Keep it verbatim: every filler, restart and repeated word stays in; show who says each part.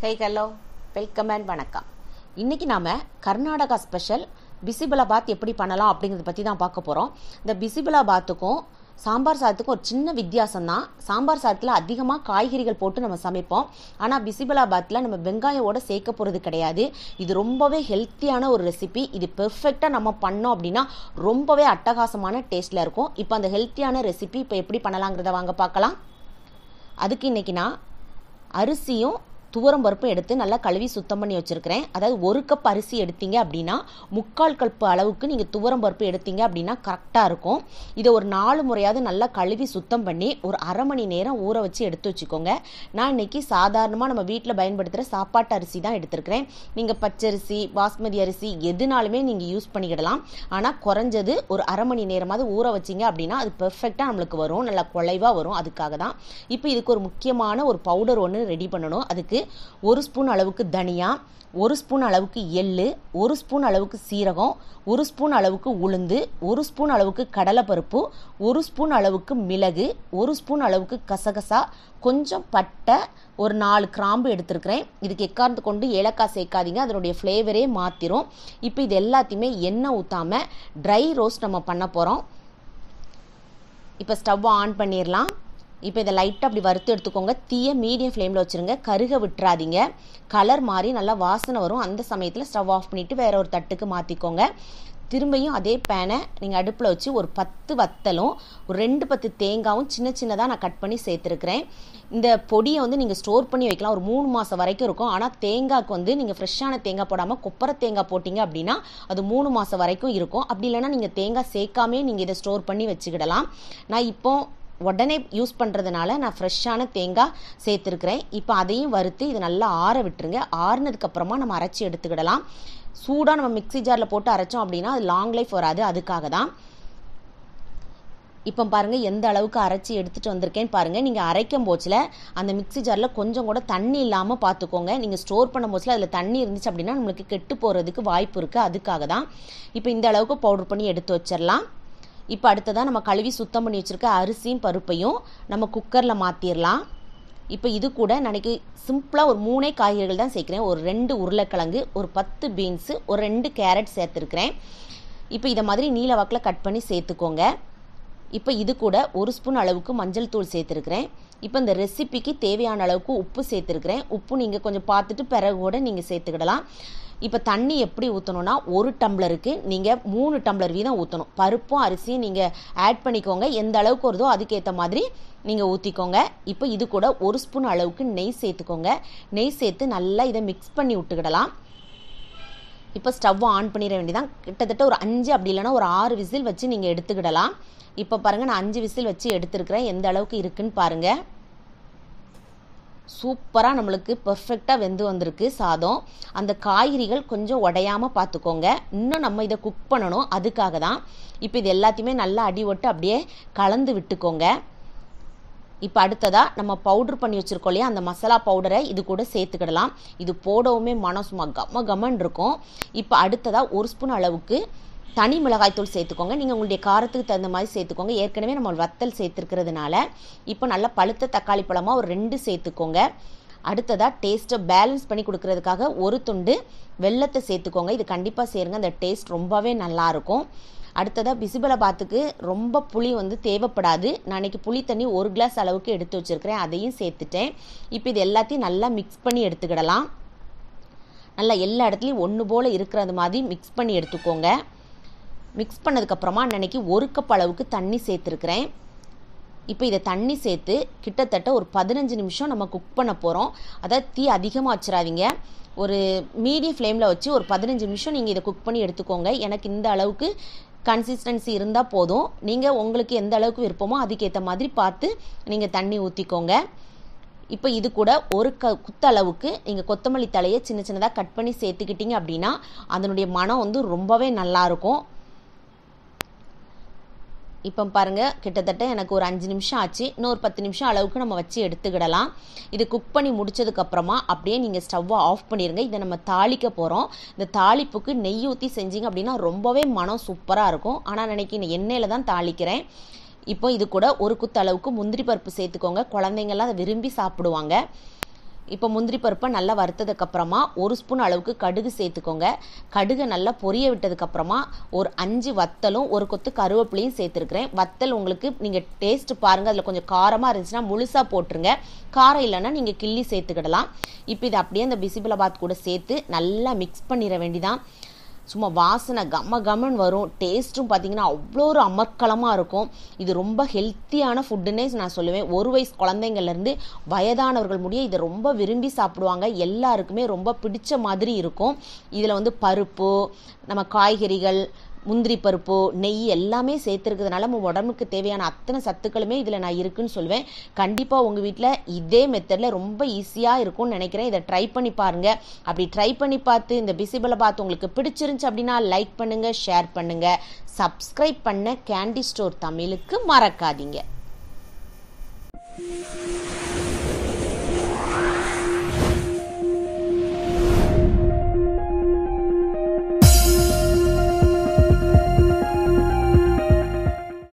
Speaker 1: Hey hello welcome and வணக்கம். இன்றைக்கி நாம் கர்நாடகா ஸ்பெஷல் பிசிபெல்லாபாத் எப்படி பண்ணலாம் அப்படிங்கிறத பற்றி தான் பார்க்க போகிறோம். இந்த பிசிபெல்லாபாத்துக்கும் சாம்பார் சாதத்துக்கும் ஒரு சின்ன வித்தியாசம் தான். சாம்பார் சாதத்தில் அதிகமாக காய்கறிகள் போட்டு நம்ம சமைப்போம். ஆனால் பிசிபெல்லாபாத்தில் நம்ம வெங்காயோட சேர்க்க போகிறது கிடையாது. இது ரொம்பவே ஹெல்த்தியான ஒரு ரெசிபி. இது பெர்ஃபெக்டாக நம்ம பண்ணோம் அப்படின்னா ரொம்பவே அட்டகாசமான டேஸ்ட்டில் இருக்கும். இப்போ அந்த ஹெல்த்தியான ரெசிபி இப்போ எப்படி பண்ணலாங்கிறத வாங்க பார்க்கலாம். அதுக்கு இன்றைக்கி நான் அரிசியும் துவரம் பருப்பும் எடுத்து நல்லா கழுவி சுத்தம் பண்ணி வச்சுருக்கிறேன். அதாவது ஒரு கப் அரிசி எடுத்தீங்க அப்படின்னா முக்கால் கப் அளவுக்கு நீங்கள் துவரம் பருப்பு எடுத்தீங்க அப்படின்னா கரெக்டாக இருக்கும். இதை ஒரு நாலு முறையாவது நல்லா கழுவி சுத்தம் பண்ணி ஒரு அரை மணி நேரம் ஊற வச்சு எடுத்து வச்சுக்கோங்க. நான் இன்றைக்கி சாதாரணமாக நம்ம வீட்டில் பயன்படுத்துகிற சாப்பாட்டு அரிசி தான் எடுத்துருக்கிறேன். நீங்கள் பச்சரிசி பாஸ்மதி அரிசி எதுனாலுமே நீங்கள் யூஸ் பண்ணிக்கிடலாம். ஆனால் குறைஞ்சது ஒரு அரை மணி நேரமாவது ஊற வச்சிங்க அப்படின்னா அது பெர்ஃபெக்டாக நம்மளுக்கு வரும், நல்லா குலைவாக வரும். அதுக்காக தான் இப்போ இதுக்கு ஒரு முக்கியமான ஒரு பவுடர் ஒன்று ரெடி பண்ணணும். அதுக்கு ஒரு ஸ்பூன் அளவுக்கு தனியா, ஒரு ஸ்பூன் அளவுக்கு எள்ளு, ஒரு ஸ்பூன் அளவுக்கு சீரகம், ஒரு ஸ்பூன் அளவுக்கு உளுந்து, ஒரு ஸ்பூன் அளவுக்கு கடலைப்பருப்பு, ஒரு ஸ்பூன் அளவுக்கு மிளகு, ஒரு ஸ்பூன் அளவுக்கு கசகசா, கொஞ்சம் பட்டை, ஒரு நாலு கிராம்பு எடுத்துருக்கிறேன். இதுக்கு எக்கார்ந்து கொண்டு ஏலக்காய் சேர்க்காதீங்க, அதனுடைய ஃப்ளேவரே மாற்றிரும். இப்போ இது எல்லாத்தையுமே எண்ணெய் ஊற்றாமல் ட்ரை ரோஸ்ட் நம்ம பண்ண போகிறோம். இப்போ ஸ்டவ்வை ஆன் பண்ணிடலாம். இப்போ இதை லைட்டாக அப்படி வறுத்து எடுத்துக்கோங்க. தீய மீடியம் ஃப்ளேமில் வச்சுருங்க, கருக விட்டுறாதீங்க. கலர் மாதிரி நல்லா வாசனை வரும். அந்த சமயத்தில் ஸ்டவ் ஆஃப் பண்ணிவிட்டு வேற ஒரு தட்டுக்கு மாற்றிக்கோங்க. திரும்பியும் அதே பேனை நீங்கள் அடுப்பில் வச்சு ஒரு பத்து வத்தலும் ஒரு ரெண்டு பத்து தேங்காயும் சின்ன சின்னதாக நான் கட் பண்ணி சேர்த்துருக்கிறேன். இந்த பொடியை வந்து நீங்கள் ஸ்டோர் பண்ணி வைக்கலாம், ஒரு மூணு மாதம் வரைக்கும் இருக்கும். ஆனால் தேங்காய்க்கு வந்து நீங்கள் ஃப்ரெஷ்ஷான தேங்காய் போடாமல் கொப்பரை தேங்காய் போட்டிங்க அப்படின்னா அது மூணு மாதம் வரைக்கும் இருக்கும். அப்படி இல்லைன்னா நீங்கள் தேங்காய் சேர்க்காமே நீங்கள் இதை ஸ்டோர் பண்ணி வச்சுக்கிடலாம். நான் இப்போ உடனே யூஸ் பண்ணுறதுனால நான் ஃப்ரெஷ்ஷான தேங்காய் சேர்த்துருக்கிறேன். இப்போ அதையும் வறுத்து இது நல்லா ஆற விட்டுருங்க. ஆறுனதுக்கப்புறமா நம்ம அரைச்சி எடுத்துக்கிடலாம். சூடாக நம்ம மிக்ஸி ஜாரில் போட்டு அரைச்சோம் அப்படின்னா அது லாங் லைஃப் வராது. அதுக்காக தான் இப்போ பாருங்கள் எந்த அளவுக்கு அரைச்சி எடுத்துகிட்டு வந்திருக்கேன்னு பாருங்கள். நீங்கள் அரைக்கும் போச்சில் அந்த மிக்ஸி ஜாரில் கொஞ்சம் கூட தண்ணி இல்லாமல் பார்த்துக்கோங்க. நீங்கள் ஸ்டோர் பண்ணும் போச்சில் அதில் தண்ணி இருந்துச்சு அப்படின்னா நம்மளுக்கு கெட்டு போகிறதுக்கு வாய்ப்பு இருக்குது. அதுக்காக தான் இப்போ இந்த அளவுக்கு பவுடர் பண்ணி எடுத்து வச்சிடலாம். இப்போ அடுத்ததாக நம்ம கழுவி சுத்தம் பண்ணி வச்சுருக்க அரிசியும் பருப்பையும் நம்ம குக்கரில் மாற்றிடலாம். இப்போ இது கூட நினைக்கி சிம்பிளாக ஒரு மூணே காய்கறிகள் தான் சேர்க்குறேன். ஒரு ரெண்டு உருளைக்கிழங்கு, ஒரு பத்து பீன்ஸு, ஒரு ரெண்டு கேரட் சேர்த்துருக்கிறேன். இப்போ இதை மாதிரி நீல வாக்கில் கட் பண்ணி சேர்த்துக்கோங்க. இப்போ இது கூட ஒரு ஸ்பூன் அளவுக்கு மஞ்சள் தூள் சேர்த்துருக்கிறேன். இப்போ இந்த ரெசிபிக்கு தேவையான அளவுக்கு உப்பு சேர்த்துருக்கிறேன். உப்பு நீங்கள் கொஞ்சம் பார்த்துட்டு பிறகு கூட நீங்கள் சேர்த்துக்கிடலாம். இப்போ தண்ணி எப்படி ஊற்றணும்னா ஒரு டம்ளருக்கு நீங்கள் மூணு டம்ளர் வீதம் ஊற்றணும். பருப்பும் அரிசியும் நீங்கள் ஆட் பண்ணிக்கோங்க. எந்த அளவுக்கு வருதோ அதுக்கேற்ற மாதிரி நீங்கள் ஊற்றிக்கோங்க. இப்போ இது கூட ஒரு ஸ்பூன் அளவுக்கு நெய் சேர்த்துக்கோங்க. நெய் சேர்த்து நல்லா இதை மிக்ஸ் பண்ணி விட்டுக்கிடலாம். இப்போ ஸ்டவ் ஆன் பண்ணிட வேண்டியதான். கிட்டத்தட்ட ஒரு அஞ்சு அப்படி இல்லைன்னா ஒரு ஆறு விசில் வச்சு நீங்கள் எடுத்துக்கிடலாம். இப்போ பாருங்கள் நான் அஞ்சு விசில் வச்சு எடுத்துருக்கிறேன். எந்த அளவுக்கு இருக்குன்னு பாருங்கள். சூப்பராக நம்மளுக்கு பர்ஃபெக்டாக வெந்து வந்திருக்கு சாதம். அந்த காய்கறிகள் கொஞ்சம் உடையாமல் பார்த்துக்கோங்க. இன்னும் நம்ம இதை குக் பண்ணணும், அதுக்காக தான். இப்போ இது எல்லாத்தையுமே நல்லா அடி ஒட்டு அப்படியே கலந்து விட்டுக்கோங்க. இப்போ அடுத்ததாக நம்ம பவுடர் பண்ணி வச்சுருக்கோம் இல்லையா, அந்த மசாலா பவுடரை இது கூட சேர்த்துக்கிடலாம். இது போடவுமே மனம் சும்மா கம்ம கம்மன் இருக்கும். இப்போ அடுத்ததாக ஒரு ஸ்பூன் அளவுக்கு தனி மிளகாய்த்தூள் சேர்த்துக்கோங்க. நீங்கள் உங்களுடைய காரத்துக்கு தகுந்த மாதிரி சேர்த்துக்கோங்க. ஏற்கனவே நம்ம வத்தல் சேர்த்துருக்கிறதுனால இப்போ நல்லா பழுத்த தக்காளி பழமாக ஒரு ரெண்டு சேர்த்துக்கோங்க. அடுத்ததாக டேஸ்ட்டை பேலன்ஸ் பண்ணி கொடுக்கறதுக்காக ஒரு துண்டு வெல்லத்தை சேர்த்துக்கோங்க. இது கண்டிப்பாக சேருங்க, அந்த டேஸ்ட் ரொம்பவே நல்லாயிருக்கும். அடுத்ததாக பிசிபெல்லாபாத்துக்கு ரொம்ப புளி வந்து தேவைப்படாது. நான் இன்றைக்கி புளி தண்ணி ஒரு கிளாஸ் அளவுக்கு எடுத்து வச்சுருக்கிறேன், அதையும் சேர்த்துட்டேன். இப்போ இது எல்லாத்தையும் நல்லா மிக்ஸ் பண்ணி எடுத்துக்கிடலாம். நல்லா எல்லா இடத்துலையும் ஒன்று போல் இருக்கிறது மாதிரி மிக்ஸ் பண்ணி எடுத்துக்கோங்க. மிக்ஸ் பண்ணதுக்கப்புறமா அன்னைக்கு ஒரு கப் அளவுக்கு தண்ணி சேர்த்துருக்கிறேன். இப்போ இதை தண்ணி சேர்த்து கிட்டத்தட்ட ஒரு பதினஞ்சு நிமிஷம் நம்ம குக் பண்ண போகிறோம். அதாவது தீ அதிகமாக வச்சிடாதீங்க, ஒரு மீடியம் ஃப்ளேமில் வச்சு ஒரு பதினஞ்சு நிமிஷம் நீங்கள் இதை குக் பண்ணி எடுத்துக்கோங்க. எனக்கு இந்த அளவுக்கு கன்சிஸ்டன்சி இருந்தால் போதும். நீங்கள் உங்களுக்கு எந்த அளவுக்கு விருப்பமோ அதுக்கேற்ற மாதிரி பார்த்து நீங்கள் தண்ணி ஊற்றிக்கோங்க. இப்போ இது கூட ஒரு க குத்தளவுக்கு நீங்கள் கொத்தமல்லி தலையை சின்ன சின்னதாக கட் பண்ணி சேர்த்துக்கிட்டீங்க அப்படின்னா அதனுடைய மனம் வந்து ரொம்பவே நல்லாயிருக்கும். இப்போ பாருங்கள் கிட்டத்தட்ட எனக்கு ஒரு அஞ்சு நிமிஷம் ஆச்சு. இன்னொரு பத்து நிமிஷம் அளவுக்கு நம்ம வச்சு எடுத்துக்கிடலாம். இது குக் பண்ணி முடிச்சதுக்கப்புறமா அப்படியே நீங்கள் ஸ்டவ்வை ஆஃப் பண்ணிடுங்க. இதை நம்ம தாளிக்க போகிறோம். இந்த தாளிப்புக்கு நெய் ஊற்றி செஞ்சிங்க அப்படின்னா ரொம்பவே மனம் சூப்பராக இருக்கும். ஆனால் நினைக்கி எண்ணெயில் தான் தாளிக்கிறேன். இப்போ இது கூட ஒரு குத்து அளவுக்கு முந்திரி பருப்பு சேர்த்துக்கோங்க. குழந்தைங்கள்லாம் அதை விரும்பி சாப்பிடுவாங்க. இப்போ முந்திரி பருப்பை நல்லா வறுத்ததுக்கப்புறமா ஒரு ஸ்பூன் அளவுக்கு கடுகு சேர்த்துக்கோங்க. கடுகை நல்லா பொரிய விட்டதுக்கப்புறமா ஒரு அஞ்சு வத்தலும் ஒரு கொத்து கருவேப்பிலையும் சேர்த்துருக்கிறேன். வத்தல் உங்களுக்கு நீங்கள் டேஸ்ட் பாருங்கள், அதில் கொஞ்சம் காரமாக இருந்துச்சுன்னா முழுசாக போட்டுருங்க. காரம் இல்லைன்னா நீங்கள் கிள்ளி சேர்த்துக்கிடலாம். இப்போ இதை அப்படியே அந்த பிசிபெல்லாபாத் கூட சேர்த்து நல்லா மிக்ஸ் பண்ணிட வேண்டிதான். சும்மா வாசனை கம கமன் வரும். டேஸ்ட்டும் பார்த்தீங்கன்னா அவ்வளோ ஒரு அமர்க்கலமாக இருக்கும். இது ரொம்ப ஹெல்த்தியான ஃபுட்டுன்னே நான் சொல்லுவேன். ஒரு வயசு குழந்தைங்கள்லேருந்து வயதானவர்கள் முடிய இதை ரொம்ப விரும்பி சாப்பிடுவாங்க. எல்லாருக்குமே ரொம்ப பிடிச்ச மாதிரி இருக்கும். இதில் வந்து பருப்பு, நம்ம காய்கறிகள், முந்திரி பருப்பு, நெய் எல்லாமே சேர்த்துருக்கிறதுனால நம்ம உடம்புக்கு தேவையான அத்தனை சத்துக்களுமே இதில் நான் இருக்குன்னு சொல்லுவேன். கண்டிப்பாக உங்கள் வீட்டில் இதே மெத்தடில் ரொம்ப ஈஸியாக இருக்கும்னு நினைக்கிறேன். இதை ட்ரை பண்ணி பாருங்கள். அப்படி ட்ரை பண்ணி பார்த்து இந்த பிசிபெல்லாபாத் உங்களுக்கு பிடிச்சிருந்துச்சு அப்படின்னா லைக் பண்ணுங்கள், ஷேர் பண்ணுங்கள், சப்ஸ்கிரைப் பண்ண கேண்டி ஸ்டோர் தமிழுக்கு மறக்காதீங்க.